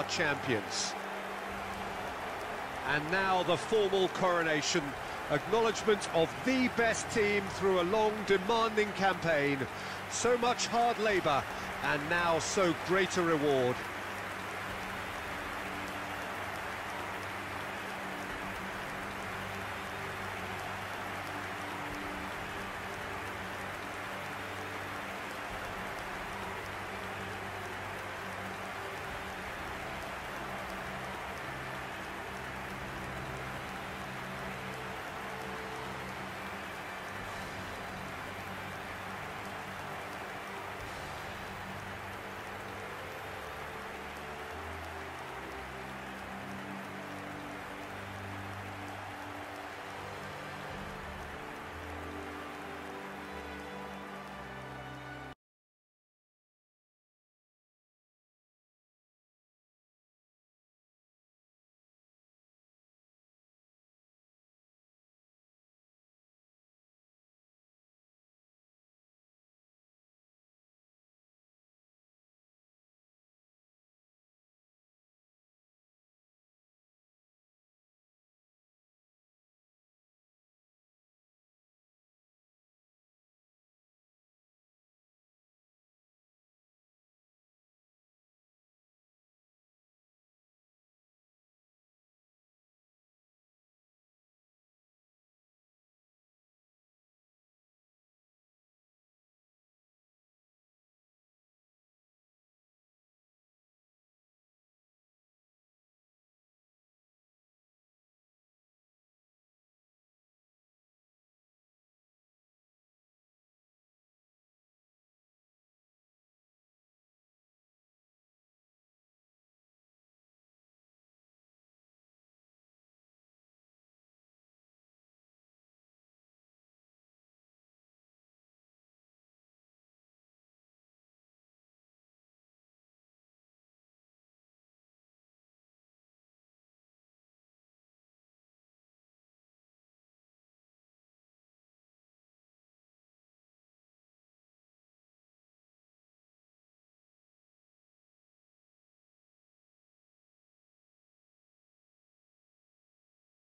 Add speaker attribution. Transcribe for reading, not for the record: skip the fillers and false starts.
Speaker 1: champions. And now the formal coronation, acknowledgement of the best team through a long, demanding campaign. So much hard labour, and now so great a reward.